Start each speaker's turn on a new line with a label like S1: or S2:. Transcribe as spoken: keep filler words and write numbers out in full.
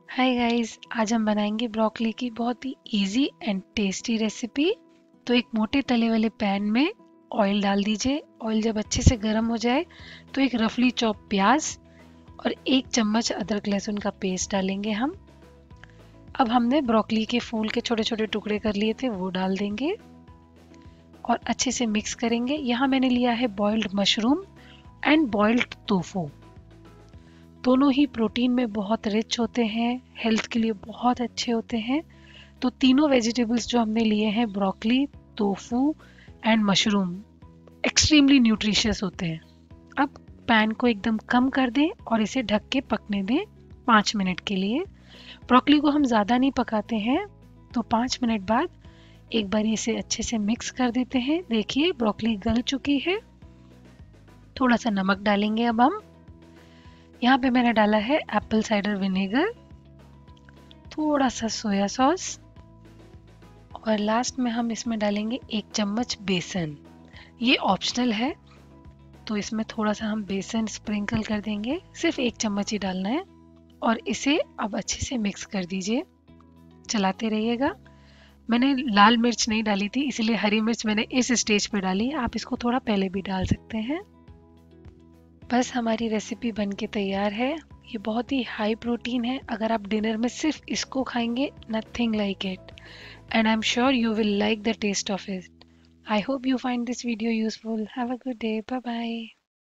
S1: Hi guys, आज हम बनाएंगे ब्रोकली की बहुत ही इजी एंड टेस्टी रेसिपी। तो एक मोटे तले वाले पैन में ऑयल डाल दीजिए। ऑयल जब अच्छे से गर्म हो जाए तो एक रफली चॉप प्याज और एक चम्मच अदरक लहसुन का पेस्ट डालेंगे हम। अब हमने ब्रोकली के फूल के छोटे छोटे टुकड़े कर लिए थे, वो डाल देंगे और अच्छे से मिक्स करेंगे। यहाँ मैंने लिया है boiled mushroom and boiled tofu. दोनों ही प्रोटीन में बहुत रिच होते हैं, हेल्थ के लिए बहुत अच्छे होते हैं। तो तीनों वेजिटेबल्स जो हमने लिए हैं, broccoli, tofu and mushroom, extremely nutritious होते हैं। अब पैन को एकदम कम कर दें और इसे ढक के पकने दें पाँच मिनट के लिए। ब्रोकली को हम ज़्यादा नहीं पकाते हैं, तो पाँच मिनट बाद एक बार इसे अच्छे से मिक्स कर देते हैं। देखिए ब्रोकली गल चुकी है। थोड़ा सा नमक डालेंगे अब हम। यहाँ पे मैंने डाला है एप्पल साइडर विनेगर, थोड़ा सा सोया सॉस और लास्ट में हम इसमें डालेंगे एक चम्मच बेसन। ये ऑप्शनल है, तो इसमें थोड़ा सा हम बेसन स्प्रिंकल कर देंगे, सिर्फ एक चम्मच ही डालना है। और इसे अब अच्छे से मिक्स कर दीजिए, चलाते रहिएगा। मैंने लाल मिर्च नहीं डाली थी, इसलिए हरी मिर्च मैंने इस स्टेज पे डाली। आप इसको थोड़ा पहले भी डाल सकते हैं। बस हमारी रेसिपी बन के तैयार है। ये बहुत ही हाई प्रोटीन है। अगर आप डिनर में सिर्फ इसको खाएंगे, nothing like it, and I'm sure you will like the taste of it. I hope you find this video useful. Have a good day. Bye bye.